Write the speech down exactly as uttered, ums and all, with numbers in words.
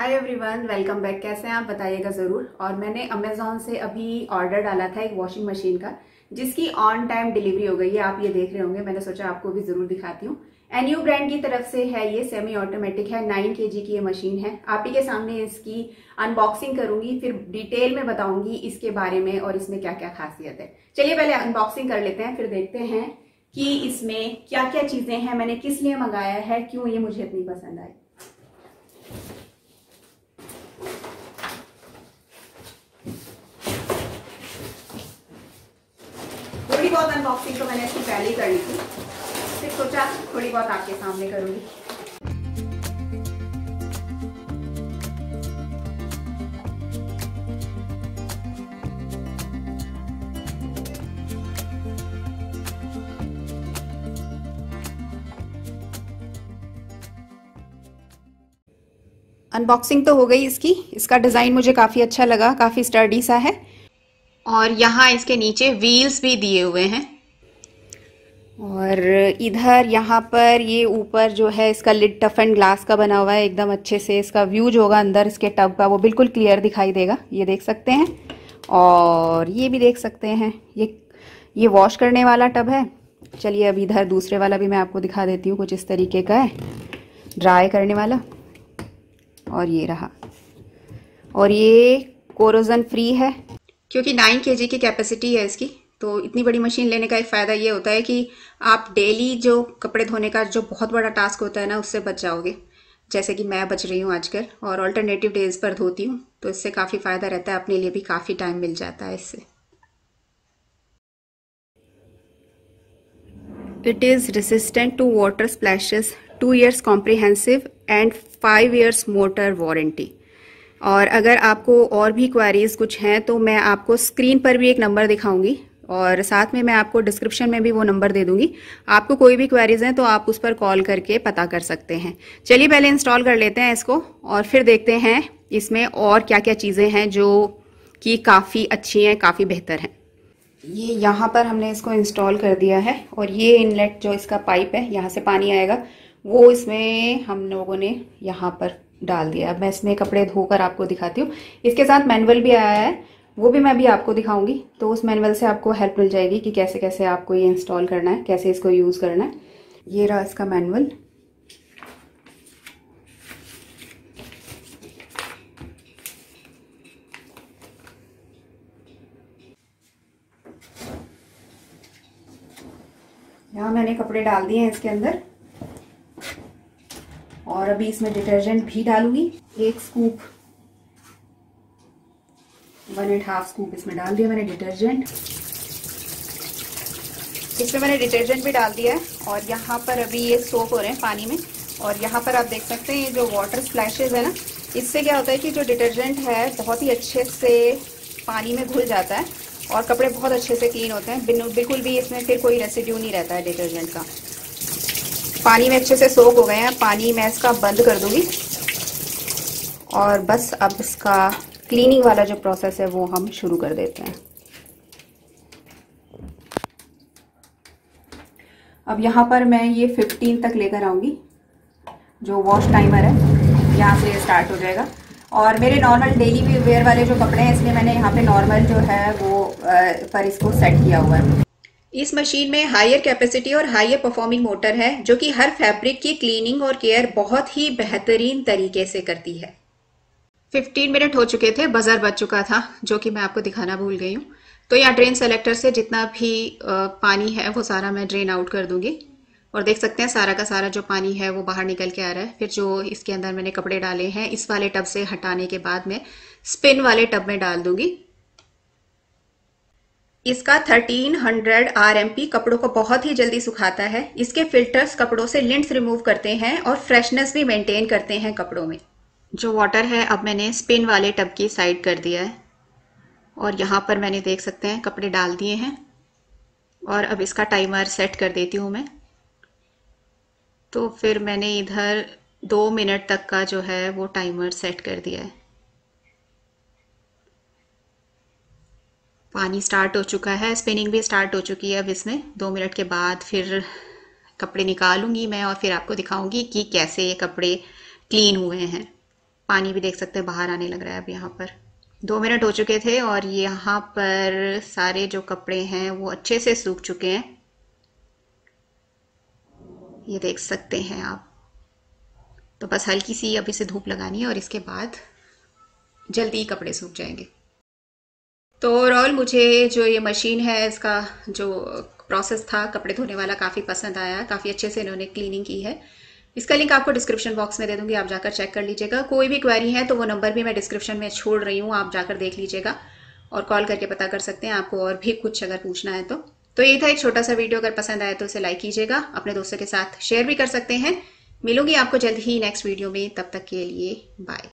Hi everyone, welcome back. कैसे हैं आप, बताइएगा ज़रूर। और मैंने अमेजोन से अभी ऑर्डर डाला था एक वॉशिंग मशीन का, जिसकी ऑन टाइम डिलीवरी हो गई है। आप ये देख रहे होंगे, मैंने सोचा आपको भी ज़रूर दिखाती हूँ। एनयू ब्रांड की तरफ से है, ये सेमी ऑटोमेटिक है, नाइन केजी की ये मशीन है। आप ही के सामने इसकी अनबॉक्सिंग करूंगी, फिर डिटेल में बताऊंगी इसके बारे में और इसमें क्या क्या खासियत है। चलिए पहले अनबॉक्सिंग कर लेते हैं, फिर देखते हैं कि इसमें क्या क्या चीज़ें हैं, मैंने किस लिए मंगाया है, क्यों ये मुझे इतनी पसंद आई। थोड़ी बहुत अनबॉक्सिंग तो मैंने इसकी पहले ही कर ली थी, फिर सोचा थोड़ी बहुत आपके सामने करूंगी। अनबॉक्सिंग तो हो गई इसकी। इसका डिज़ाइन मुझे काफ़ी अच्छा लगा, काफ़ी स्टर्डी सा है। और यहाँ इसके नीचे व्हील्स भी दिए हुए हैं। और इधर यहाँ पर ये ऊपर जो है इसका लिड टफ एंड ग्लास का बना हुआ है, एकदम अच्छे से इसका व्यू जो होगा अंदर इसके टब का वो बिल्कुल क्लियर दिखाई देगा, ये देख सकते हैं। और ये भी देख सकते हैं, ये ये वॉश करने वाला टब है। चलिए अब इधर दूसरे वाला भी मैं आपको दिखा देती हूँ, कुछ इस तरीके का है, ड्राई करने वाला। और ये रहा, और ये कोरोजन फ्री है क्योंकि नाइन केजी की कैपेसिटी है इसकी। तो इतनी बड़ी मशीन लेने का एक फ़ायदा ये होता है कि आप डेली जो कपड़े धोने का जो बहुत बड़ा टास्क होता है ना, उससे बच जाओगे। जैसे कि मैं बच रही हूँ आजकल, और अल्टरनेटिव डेज पर धोती हूँ, तो इससे काफ़ी फ़ायदा रहता है, अपने लिए भी काफ़ी टाइम मिल जाता है इससे। It is resistant to water splashes, two years comprehensive and five years motor warranty. और अगर आपको और भी क्वेरीज कुछ हैं तो मैं आपको स्क्रीन पर भी एक नंबर दिखाऊंगी, और साथ में मैं आपको डिस्क्रिप्शन में भी वो नंबर दे दूंगी। आपको कोई भी क्वेरीज हैं तो आप उस पर कॉल करके पता कर सकते हैं। चलिए पहले इंस्टॉल कर लेते हैं इसको, और फिर देखते हैं इसमें और क्या क्या चीज़ें हैं जो कि काफ़ी अच्छी हैं, काफ़ी बेहतर हैं। ये यहाँ पर हमने इसको इंस्टॉल कर दिया है, और ये इनलेट जो इसका पाइप है, यहाँ से पानी आएगा, वो इसमें हम लोगों ने यहाँ पर डाल दिया। अब मैं इसमें कपड़े धोकर आपको दिखाती हूँ। इसके साथ मैनुअल भी आया है, वो भी मैं भी आपको दिखाऊंगी। तो उस मैनुअल से आपको हेल्प मिल जाएगी कि कैसे कैसे आपको ये इंस्टॉल करना है, कैसे इसको यूज़ करना है। ये रहा इसका मैनुअल। यहाँ मैंने कपड़े डाल दिए हैं इसके अंदर, और अभी इसमें डिटर्जेंट भी डालूंगी। एक scoop, one and half scoop इसमें डाल दिया मैंने डिटर्जेंट। इसमें मैंने डिटर्जेंट भी डाल दिया है, और यहाँ पर अभी ये सोक हो रहे हैं पानी में। और यहाँ पर आप देख सकते हैं ये जो वाटर स्प्लैशेस है ना, इससे क्या होता है कि जो डिटर्जेंट है बहुत ही अच्छे से पानी में घुल जाता है, और कपड़े बहुत अच्छे से क्लीन होते हैं। बिल्कुल भी इसमें फिर कोई रेसिड्यू नहीं रहता है डिटर्जेंट का। पानी में अच्छे से सोक हो गए हैं। पानी मैं इसका बंद कर दूंगी, और बस अब इसका क्लीनिंग वाला जो प्रोसेस है वो हम शुरू कर देते हैं। अब यहाँ पर मैं ये फिफ्टीन तक लेकर आऊंगी, जो वॉश टाइमर है, यहाँ से स्टार्ट हो जाएगा। और मेरे नॉर्मल डेली वेयर वाले जो कपड़े हैं, इसलिए मैंने यहाँ पे नॉर्मल जो है वो पर इसको सेट किया हुआ है। इस मशीन में हायर कैपेसिटी और हायर परफॉर्मिंग मोटर है, जो कि हर फैब्रिक की क्लीनिंग और केयर बहुत ही बेहतरीन तरीके से करती है। फिफ्टीन मिनट हो चुके थे, बजर बज चुका था, जो कि मैं आपको दिखाना भूल गई हूँ। तो यहाँ ड्रेन सेलेक्टर से जितना भी पानी है वो सारा मैं ड्रेन आउट कर दूंगी, और देख सकते हैं सारा का सारा जो पानी है वो बाहर निकल के आ रहा है। फिर जो इसके अंदर मैंने कपड़े डाले हैं, इस वाले टब से हटाने के बाद मैं स्पिन वाले टब में डाल दूंगी। इसका thirteen hundred R M P कपड़ों को बहुत ही जल्दी सुखाता है। इसके फिल्टर्स कपड़ों से लिंट्स रिमूव करते हैं और फ्रेशनेस भी मेंटेन करते हैं कपड़ों में। जो वाटर है अब मैंने स्पिन वाले टब की साइड कर दिया है, और यहाँ पर मैंने देख सकते हैं कपड़े डाल दिए हैं। और अब इसका टाइमर सेट कर देती हूँ मैं। तो फिर मैंने इधर दो मिनट तक का जो है वो टाइमर सेट कर दिया है। पानी स्टार्ट हो चुका है, स्पिनिंग भी स्टार्ट हो चुकी है। अब इसमें दो मिनट के बाद फिर कपड़े निकालूंगी मैं, और फिर आपको दिखाऊंगी कि कैसे ये कपड़े क्लीन हुए हैं। पानी भी देख सकते हैं बाहर आने लग रहा है अब यहाँ पर। दो मिनट हो चुके थे और यहाँ पर सारे जो कपड़े हैं वो अच्छे से सूख चुके हैं, ये देख सकते हैं आप। तो बस हल्की सी अभी से धूप लगानी है और इसके बाद जल्दी ही कपड़े सूख जाएंगे। तो ओवरऑल मुझे जो ये मशीन है इसका जो प्रोसेस था कपड़े धोने वाला काफ़ी पसंद आया। काफ़ी अच्छे से इन्होंने क्लीनिंग की है। इसका लिंक आपको डिस्क्रिप्शन बॉक्स में दे दूंगी, आप जाकर चेक कर लीजिएगा। कोई भी क्वेरी है तो वो नंबर भी मैं डिस्क्रिप्शन में छोड़ रही हूँ, आप जाकर देख लीजिएगा और कॉल करके पता कर सकते हैं आपको और भी कुछ अगर पूछना है तो। तो ये था एक छोटा सा वीडियो, अगर पसंद आए तो इसे लाइक कीजिएगा, अपने दोस्तों के साथ शेयर भी कर सकते हैं। मिलूंगी आपको जल्द ही नेक्स्ट वीडियो में, तब तक के लिए बाय।